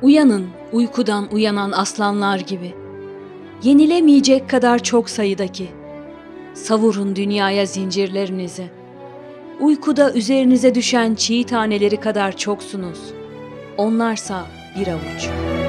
Uyanın, uykudan uyanan aslanlar gibi. Yenilemeyecek kadar çok sayıdaki. Savurun dünyaya zincirlerinizi. Uykuda üzerinize düşen çiğ taneleri kadar çoksunuz. Onlarsa bir avuç.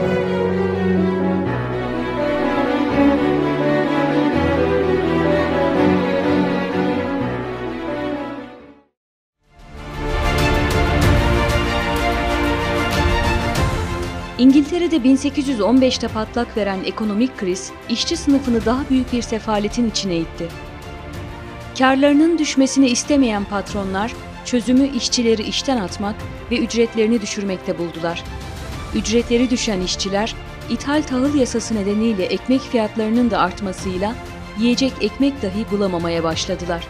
İngiltere'de 1815'te patlak veren ekonomik kriz, işçi sınıfını daha büyük bir sefaletin içine itti. Kârlarının düşmesini istemeyen patronlar, çözümü işçileri işten atmak ve ücretlerini düşürmekte buldular. Ücretleri düşen işçiler, ithal tahıl yasası nedeniyle ekmek fiyatlarının da artmasıyla yiyecek ekmek dahi bulamamaya başladılar.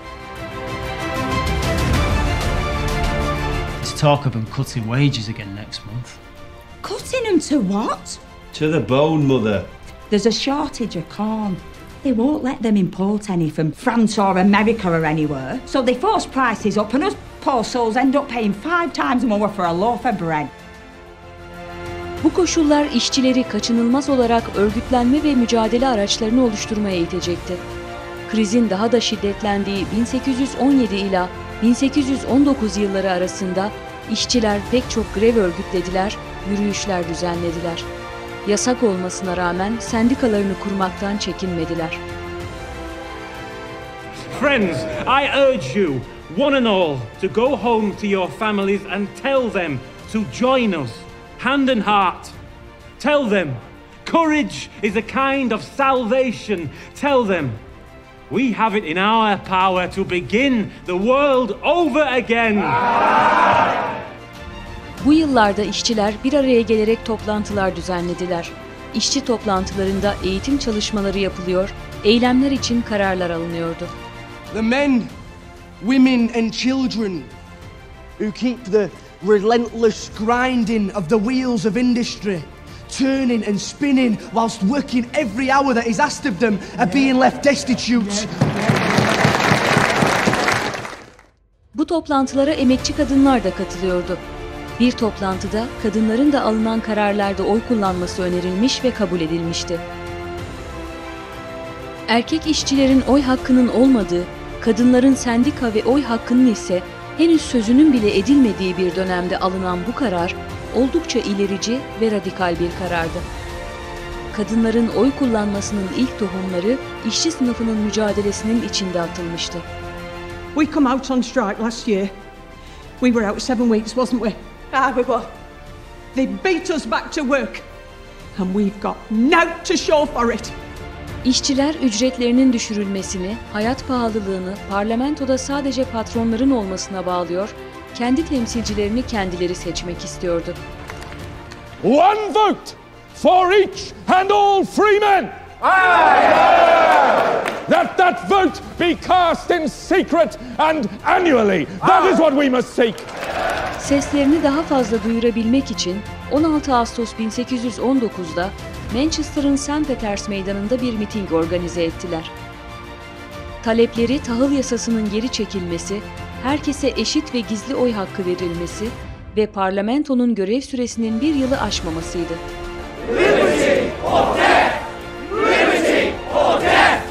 There's talk of them cutting wages again next month. Cutting them to what? To the bone, Mother. There's a shortage of corn. They won't let them import any from France or America or anywhere. So they force prices up and us poor souls end up paying 5 times more for a loaf of bread. Bu koşullar işçileri kaçınılmaz olarak örgütlenme ve mücadele araçlarını oluşturmaya itecekti. Krizin daha da şiddetlendiği 1817 ila 1819 yılları arasında işçiler pek çok grev örgütlediler, yürüyüşler düzenlediler. Yasak olmasına rağmen sendikalarını kurmaktan çekinmediler. Friends, I urge you, one and all, to go home to your families and tell them to join us, hand and heart. Tell them, courage is a kind of salvation. Tell them, we have it in our power to begin the world over again. Bu yıllarda işçiler bir araya gelerek toplantılar düzenlediler. İşçi toplantılarında eğitim çalışmaları yapılıyor, eylemler için kararlar alınıyordu. The men, women and children who keep the relentless grinding of the wheels of industry, turning and spinning whilst working every hour that is asked of them are being left destitute. Bu toplantılara emekçi kadınlar da katılıyordu. Bir toplantıda kadınların da alınan kararlarda oy kullanması önerilmiş ve kabul edilmişti. Erkek işçilerin oy hakkının olmadığı, kadınların sendika ve oy hakkının ise henüz sözünün bile edilmediği bir dönemde alınan bu karar oldukça ilerici ve radikal bir karardı. Kadınların oy kullanmasının ilk tohumları işçi sınıfının mücadelesinin içinde atılmıştı. We come out on strike last year. We were out 7 weeks, wasn't we? Ah, we were. They beat us back to work. And we've got nought to show for it. İşçiler ücretlerinin düşürülmesini, hayat pahalılığını parlamentoda sadece patronların olmasına bağlıyor, kendi temsilcilerini kendileri seçmek istiyordu. One vote for each and all free men. That vote be cast in secret and annually. That is what we must seek. Seslerini daha fazla duyurabilmek için 16 Ağustos 1819'da Manchester'ın St. Peters Meydanı'nda bir miting organize ettiler. Talepleri tahıl yasasının geri çekilmesi, herkese eşit ve gizli oy hakkı verilmesi ve parlamentonun görev süresinin 1 yılı aşmamasıydı. Liberty or death! Liberty or death!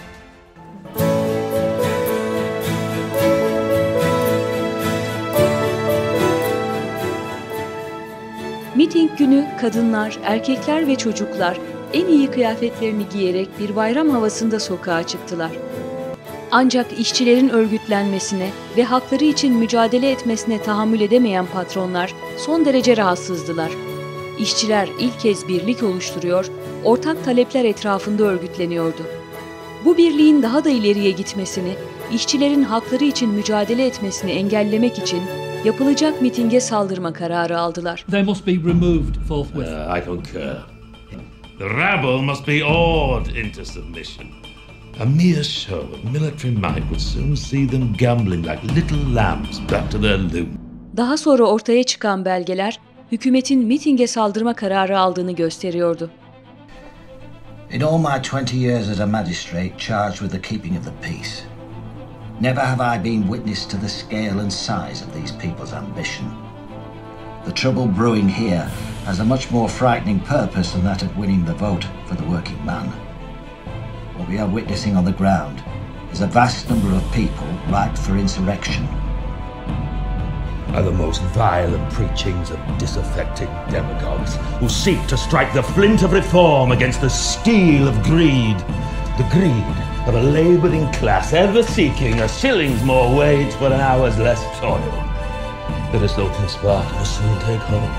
Miting günü kadınlar, erkekler ve çocuklar en iyi kıyafetlerini giyerek bir bayram havasında sokağa çıktılar. Ancak işçilerin örgütlenmesine ve hakları için mücadele etmesine tahammül edemeyen patronlar son derece rahatsızdılar. İşçiler ilk kez birlik oluşturuyor, ortak talepler etrafında örgütleniyordu. Bu birliğin daha da ileriye gitmesini, işçilerin hakları için mücadele etmesini engellemek için yapılacak mitinge saldırma kararı aldılar. They must be removed forthwith. I don't care. The rabble must be awed into submission. A mere show of military might would soon see them gambling like little lambs back to their loom. Daha sonra ortaya çıkan belgeler, hükümetin mitinge saldırma kararı aldığını gösteriyordu. In all my 20 years as a magistrate charged with the keeping of the peace, never have I been witness to the scale and size of these people's ambition. The trouble brewing here has a much more frightening purpose than that of winning the vote for the working man. What we are witnessing on the ground is a vast number of people ripe for insurrection. Are the most violent preachings of disaffected demagogues who seek to strike the flint of reform against the steel of greed. The greed of a labouring class ever seeking a shilling's more wage for an hour's less toil. Let us note in Sparta will soon take home.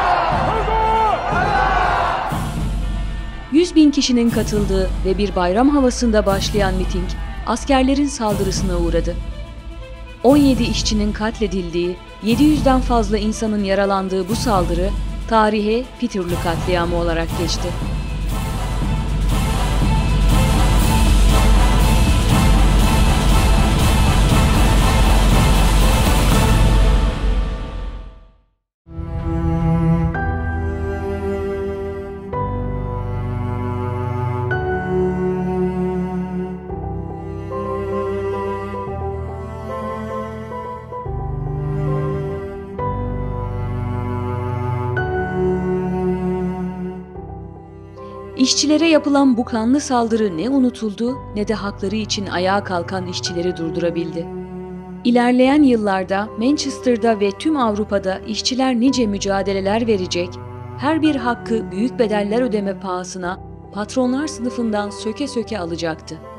100.000 kişinin katıldığı ve bir bayram havasında başlayan miting, askerlerin saldırısına uğradı. 17 işçinin katledildiği, 700'den fazla insanın yaralandığı bu saldırı, tarihe Peterloo katliamı olarak geçti. İşçilere yapılan bu kanlı saldırı ne unutuldu ne de hakları için ayağa kalkan işçileri durdurabildi. İlerleyen yıllarda Manchester'da ve tüm Avrupa'da işçiler nice mücadeleler verecek, her bir hakkı büyük bedeller ödeme pahasına patronlar sınıfından söke söke alacaktı.